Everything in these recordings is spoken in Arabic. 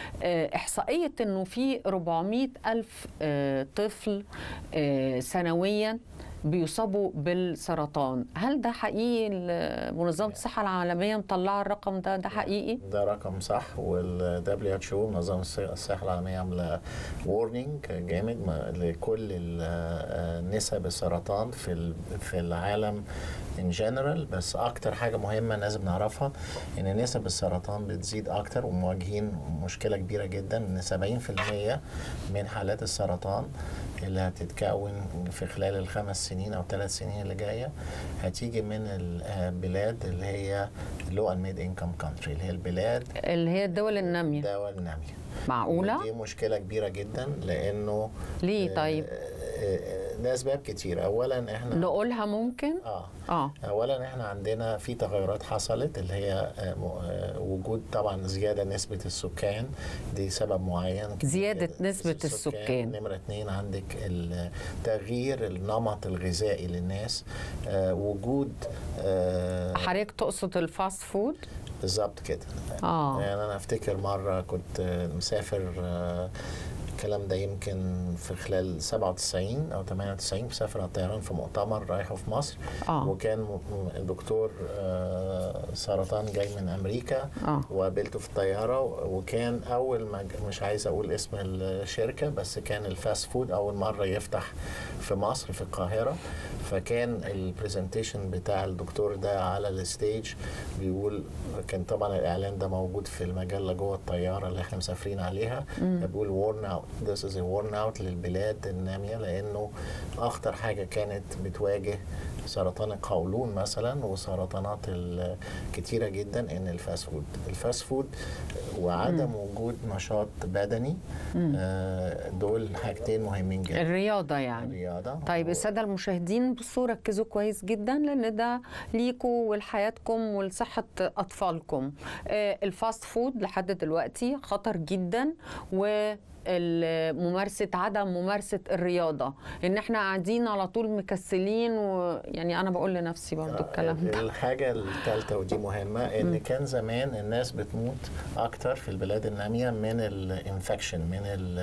إحصائية أنه في 400 ألف طفل سنويا بيصابوا بالسرطان. هل ده حقيقي؟ منظمة الصحة العالمية مطلعة الرقم ده حقيقي؟ ده رقم صح، وال WHO منظمة الصحة العالمية عاملة وورنينج جامد لكل نسب السرطان في العالم in general. بس أكتر حاجة مهمة لازم نعرفها إن نسب السرطان بتزيد أكتر، ومواجهين مشكلة كبيرة جدا إن 70% من حالات السرطان اللي هتتكون في خلال ال5 سنين أو 3 سنين اللي جاية هتيجي من البلاد اللي هي low and mid income country، اللي هي البلاد اللي هي الدول النامية. الدول النامية. معقولة؟ دي مشكلة كبيرة جدا، لأنه ليه طيب؟ لأسباب كتير. أولا احنا نقولها ممكن؟ أولا احنا عندنا في تغيرات حصلت، اللي هي وجود طبعا زيادة نسبة السكان، دي سبب معين. زيادة نسبة السكان. نمرة 2 عندك تغيير النمط الغذائي للناس، وجود حضرتك تقصد الفاست فود؟ بالظبط كده. يعني أنا أفتكر مرة كنت مسافر، الكلام ده يمكن في خلال 97 أو 98، مسافر على الطيران في مؤتمر رايحه في مصر. وكان دكتور سرطان جاي من أمريكا، وقابلته في الطيارة، وكان أول ما مش عايز أقول اسم الشركة، بس كان الفاست فود أول مرة يفتح في مصر في القاهرة. فكان البرزنتيشن بتاع الدكتور ده على الستيج بيقول، كان طبعا الإعلان ده موجود في المجلة جوه الطيارة اللي احنا مسافرين عليها، بيقول warn out. This is a warn out للبلاد النامية، لأنه أخطر حاجة كانت بتواجه سرطان القولون مثلا وسرطانات كتيرة جدا إن الفاست فود وعدم وجود نشاط بدني، دول حاجتين مهمين جدا. الرياضة يعني. الرياضة. طيب السادة المشاهدين بصوا ركزوا كويس جدا، لأن ده ليكوا ولحياتكم ولصحة أطفالكم. الفاست فود لحد دلوقتي خطر جدا، و عدم ممارسة الرياضة، ان احنا قاعدين على طول مكسلين، ويعني انا بقول لنفسي برضو الكلام ده. الحاجة الثالثة ودي مهمة، ان كان زمان الناس بتموت اكتر في البلاد النامية من الانفكشن، من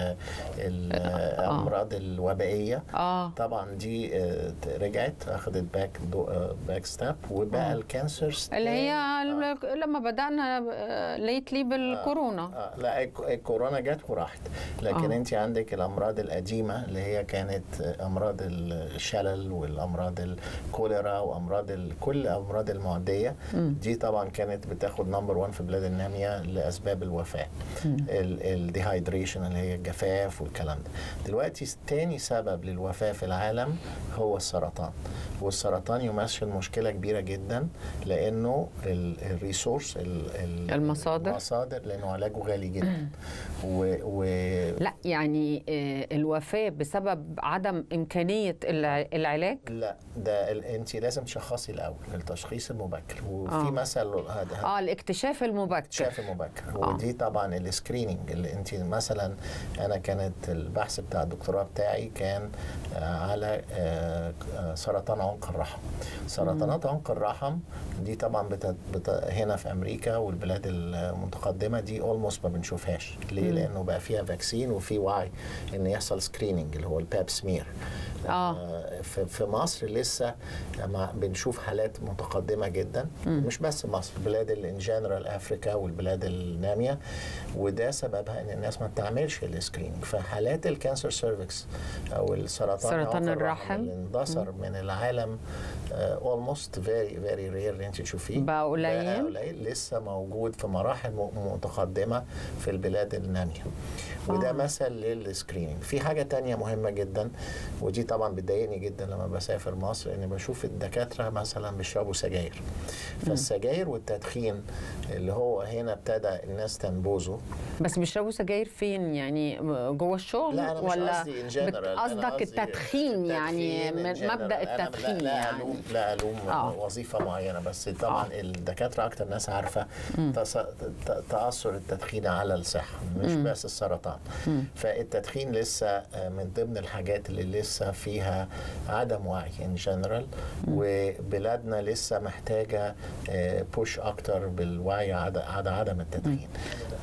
الامراض الوبائية. طبعا دي رجعت اخذت باك ستاب، وبقى الكانسرز اللي هي لما بدأنا ليتلي بالكورونا. لا، الكورونا جت وراحت، لكن انت عندك الامراض القديمه اللي هي كانت امراض الشلل والامراض الكوليرا وامراض كل الامراض المعديه. دي طبعا كانت بتاخد نمبر 1 في البلاد الناميه لاسباب الوفاه، الديهايدريشن اللي هي الجفاف والكلام ده. دلوقتي تاني سبب للوفاه في العالم هو السرطان، والسرطان يمثل مشكله كبيره جدا، لانه الريسورس المصادر لانه علاجه غالي جدا. لا يعني الوفاة بسبب عدم إمكانية العلاج؟ لا، ده انت لازم تشخصي الأول، التشخيص المبكر. وفي مثل هذا الاكتشاف المبكر. ودي طبعا السكريننج اللي انت مثلا، انا كانت البحث بتاع الدكتوراه بتاعي كان على سرطان عنق الرحم. سرطانات عنق الرحم دي طبعا هنا في أمريكا والبلاد المتقدمة دي almost ما بنشوفهاش. ليه؟ لأنه بقى فيها فاكسين وفي وعي ان يحصل سكريننج اللي هو الباب سمير. في مصر لسه بنشوف حالات متقدمه جدا، مش بس مصر، البلاد اللي ان جنرال افريكا والبلاد الناميه، وده سببها ان الناس ما بتعملش السكريننج. فحالات الكانسر سيرفكس او سرطان الرحم اللي اندثر من العالم almost very rare اللي انت تشوفيه، بقى قليل، لسه موجود في مراحل متقدمه في البلاد الناميه. وده مثل للسكريننج. في حاجه تانية مهمه جدا، ودي طبعا بتضايقني جدا لما بسافر مصر، اني بشوف الدكاتره مثلا بيشربوا سجاير. فالسجاير والتدخين اللي هو هنا ابتدى الناس تنبوذه. بس بيشربوا سجاير فين؟ يعني جوه الشغل؟ لا، أنا ولا قصدك التدخين يعني مبدا التدخين؟ لا ألوم وظيفه معينه، بس طبعا الدكاتره اكتر ناس عارفه تاثر التدخين على الصحه، مش بس السرطان. فالتدخين لسه من ضمن الحاجات اللي لسه فيها عدم وعي ان جنرال، وبلادنا لسه محتاجه بوش اكتر بالوعي على عدم التدخين.